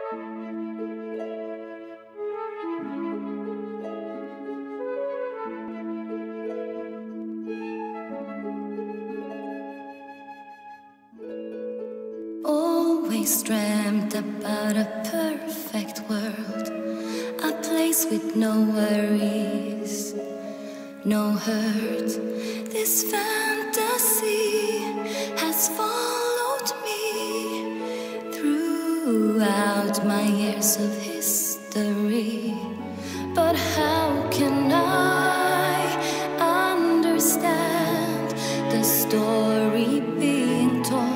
Always dreamt about a perfect world, a place with no worries, no hurt. This fantasy has followed me throughout my years of history. But how can I understand the story being told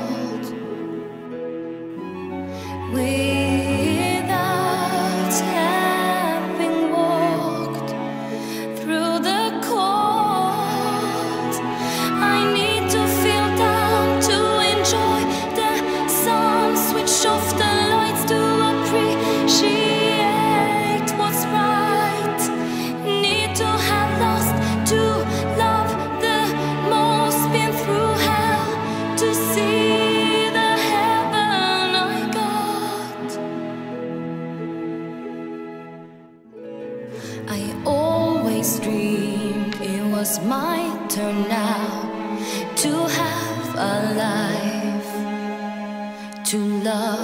without having walked through the cold? I need to feel down to enjoy the sun, switch off the lights to appreciate what's right. Need to have lost to love the most, been through hell to see the heaven I got. I always dreamed it was my turn now to have a life, to love.